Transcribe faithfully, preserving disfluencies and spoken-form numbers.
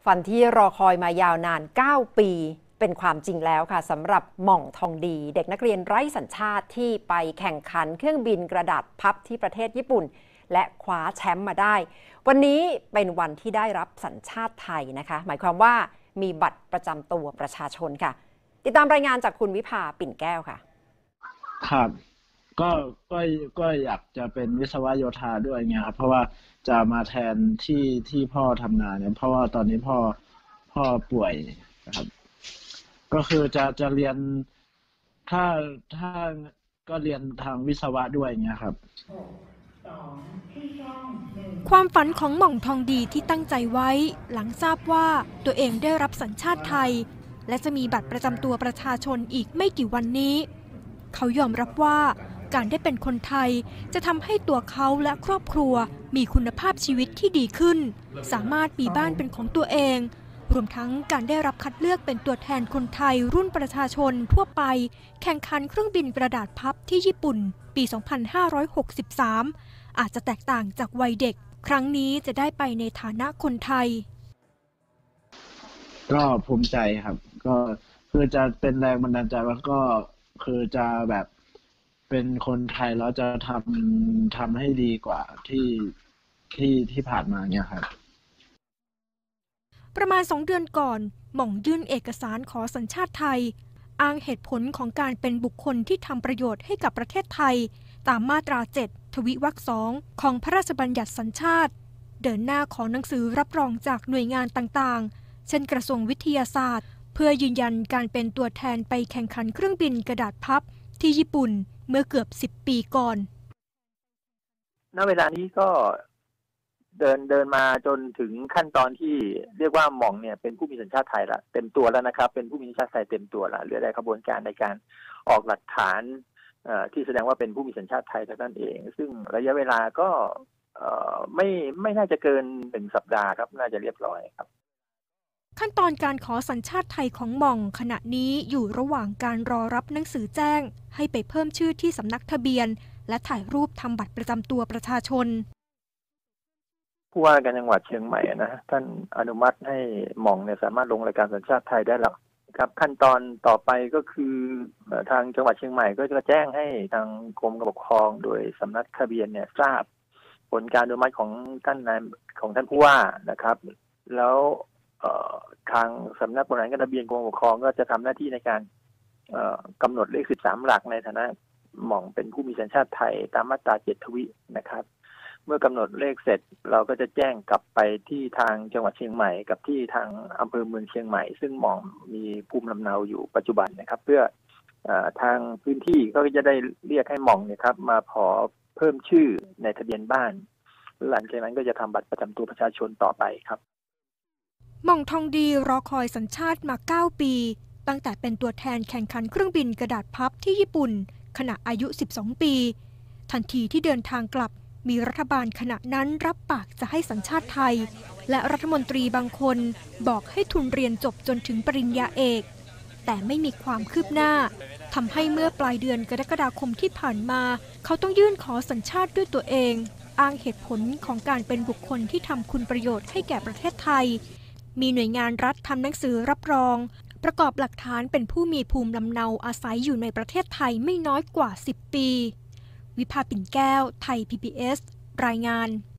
ฝันที่รอคอยมายาวนานเก้าปีเป็นความจริงแล้วค่ะสำหรับหม่องทองดีเด็กนักเรียนไร้สัญชาติที่ไปแข่งขันเครื่องบินกระดาษพับที่ประเทศญี่ปุ่นและคว้าแชมป์มาได้วันนี้เป็นวันที่ได้รับสัญชาติไทยนะคะหมายความว่ามีบัตรประจำตัวประชาชนค่ะติดตามรายงานจากคุณวิภาปิ่นแก้วค่ะครับก็ก็ก็อยากจะเป็นวิศวโยธาด้วยไงครับเพราะว่าจะมาแทนที่ที่พ่อทำงานเนี่ยเพราะว่าตอนนี้พ่อพ่อป่วยนะครับก็คือจะจะเรียนถ้าถ้าก็เรียนทางวิศวะด้วยเงี้ยครับความฝันของหม่องทองดีที่ตั้งใจไว้หลังทราบว่าตัวเองได้รับสัญชาติไทยและจะมีบัตรประจำตัวประชาชนอีกไม่กี่วันนี้เขายอมรับว่าการได้เป็นคนไทยจะทำให้ตัวเขาและครอบครัวมีคุณภาพชีวิตที่ดีขึ้นสามารถมีบ้านเป็นของตัวเองรวมทั้งการได้รับคัดเลือกเป็นตัวแทนคนไทยรุ่นประชาชนทั่วไปแข่งขันเครื่องบินกระดาษพับที่ญี่ปุ่นปี สองพันห้าร้อยหกสิบสาม อาจจะแตกต่างจากวัยเด็กครั้งนี้จะได้ไปในฐานะคนไทยก็ภูมิใจครับก็คือจะเป็นแรงบันดาลใจแล้วก็คือจะแบบเป็นคนไทยแล้วจะทำทำให้ดีกว่าที่ที่ที่ผ่านมาเนี่ยครับประมาณสองเดือนก่อนหม่องยื่นเอกสารขอสัญชาติไทยอ้างเหตุผลของการเป็นบุคคลที่ทำประโยชน์ให้กับประเทศไทยตามมาตราเจ็ดทวิวรรคสองของพระราชบัญญัติสัญชาติเดินหน้าขอหนังสือรับรองจากหน่วยงานต่างๆเช่นกระทรวงวิทยาศาสตร์เพื่อยืนยันการเป็นตัวแทนไปแข่งขันเครื่องบินกระดาษพับที่ญี่ปุ่นเมื่อเกือบสิบปีก่อนณเวลานี้ก็เดินเดินมาจนถึงขั้นตอนที่เรียกว่าหม่องเนี่ยเป็นผู้มีสัญชาติไทยละเต็มตัวแล้วนะครับเป็นผู้มีสัญชาติไทยเต็มตัวละเหลือแต่กระบวนการในการออกหลักฐานที่แสดงว่าเป็นผู้มีสัญชาติไทยเท่านั้นเองซึ่งระยะเวลาก็ไม่ไม่น่าจะเกินหนึ่งสัปดาห์ครับน่าจะเรียบร้อยครับขั้นตอนการขอสัญชาติไทยของหม่องขณะนี้อยู่ระหว่างการรอรับหนังสือแจ้งให้ไปเพิ่มชื่อที่สำนักทะเบียนและถ่ายรูปทำบัตรประจำตัวประชาชนผู้ว่าการจังหวัดเชียงใหม่นะท่านอนุมัติให้หม่องเนี่ยสามารถลงรายการสัญชาติไทยได้แล้วครับขั้นตอนต่อไปก็คือทางจังหวัดเชียงใหม่ก็จะแจ้งให้ทางกรมการปกครองโดยสำนักทะเบียนเนี่ยทราบผลการอนุมัติของท่านนายของท่านผู้ว่านะครับแล้วทางสำนักบริหารการทะเบียนกรมการปกครองก็จะทำหน้าที่ในการกำหนดเลขสิบสามหลักในฐานะหม่องเป็นผู้มีสัญชาติไทยตามมาตราเจ็ดทวินะครับเมื่อกำหนดเลขเสร็จเราก็จะแจ้งกลับไปที่ทางจังหวัดเชียงใหม่กับที่ทางอำเภอเมืองเชียงใหม่ซึ่งหม่องมีภูมิลำเนาอยู่ปัจจุบันนะครับเพื่อทางพื้นที่ก็จะได้เรียกให้หม่องเนี่ยครับมาขอเพิ่มชื่อในทะเบียนบ้านหลังจากนั้นก็จะทำบัตรประจำตัวประชาชนต่อไปครับหม่องทองดีรอคอยสัญชาติมาเก้าปีตั้งแต่เป็นตัวแทนแข่งขันเครื่องบินกระดาษพับที่ญี่ปุ่นขณะอายุสิบสองปีทันทีที่เดินทางกลับมีรัฐบาลขณะนั้นรับปากจะให้สัญชาติไทยและรัฐมนตรีบางคนบอกให้ทุนเรียนจบจนถึงปริญญาเอกแต่ไม่มีความคืบหน้าทำให้เมื่อปลายเดือนกรกฎาคมที่ผ่านมาเขาต้องยื่นขอสัญชาติด้วยตัวเองอ้างเหตุผลของการเป็นบุคคลที่ทำคุณประโยชน์ให้แก่ประเทศไทยมีหน่วยงานรัฐทำหนังสือรับรองประกอบหลักฐานเป็นผู้มีภูมิลำเนาอาศัยอยู่ในประเทศไทยไม่น้อยกว่าสิบปีวิภาปิ่นแก้วไทย พี บี เอส รายงาน